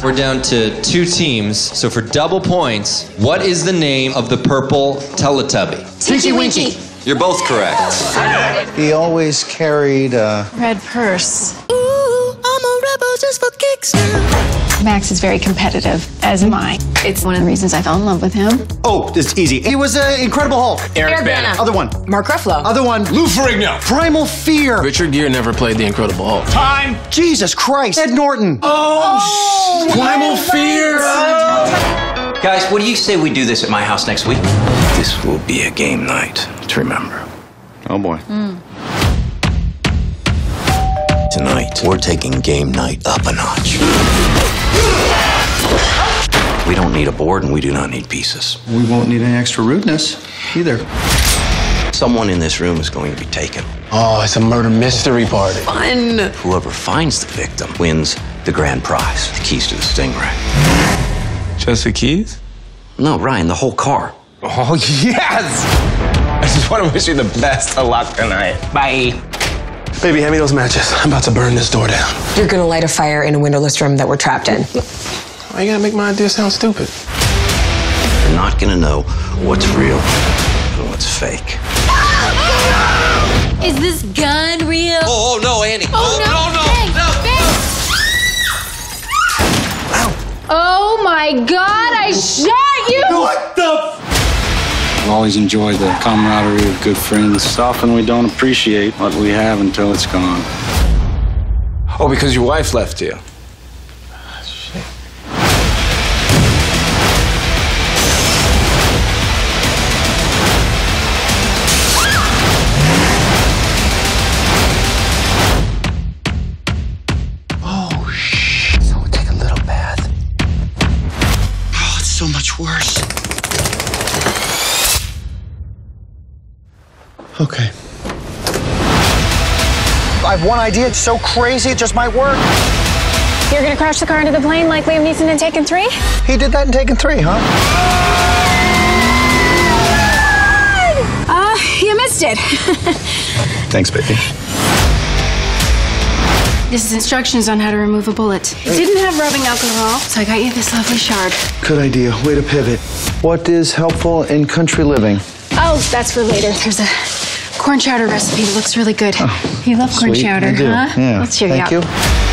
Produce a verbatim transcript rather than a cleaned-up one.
We're down to two teams, so for double points, what is the name of the purple Teletubby? Tinky Winky. You're both correct. He always carried a red purse. Ooh, I'm a rebel just for kicks now. Max is very competitive, as am I. It's one of the reasons I fell in love with him. Oh, it's easy. He was an uh, Incredible Hulk. Eric, Eric Bana. Other one. Mark Ruffalo. Other one. Lou Ferrigno. Primal Fear. Richard Gere never played the Incredible Hulk. Time. Jesus Christ. Ed Norton. Oh, oh Primal Fear. Oh. Guys, what do you say we do this at my house next week? This will be a game night to remember. Oh, boy. Mm. Tonight, we're taking game night up a notch. We don't need a board, and we do not need pieces. We won't need any extra rudeness either. Someone in this room is going to be taken. Oh, it's a murder mystery party. Fun. Whoever finds the victim wins the grand prize, the keys to the Stingray. Just the keys? No, Ryan, the whole car. Oh, yes! I just want to wish you the best of luck tonight. Bye. Baby, hand me those matches. I'm about to burn this door down. You're gonna light a fire in a windowless room that we're trapped in. Why you gotta make my idea sound stupid? You're not gonna know what's real and what's fake. Is this gun real? Oh, oh no, Andy. Oh, no, no, no, Bang, no. Bang. Oh my God, I shot you! What the? I've always enjoyed the camaraderie of good friends. It's often we don't appreciate what we have until it's gone. Oh, because your wife left you. Shit. Oh, shh. So take a little bath. Oh, it's so much worse. Okay. I have one idea. It's so crazy, it just might work. You're gonna crash the car into the plane like Liam Neeson in Taken three? He did that in Taken three, huh? Uh, you missed it. Thanks, baby. This is instructions on how to remove a bullet. It didn't have rubbing alcohol, so I got you this lovely shard. Good idea. Way to pivot. What is helpful in country living? Oh, that's for later. There's a corn chowder recipe that looks really good. Oh, you love corn sweet. chowder, I do. huh? Yeah. Let's cheer Thank you you. out.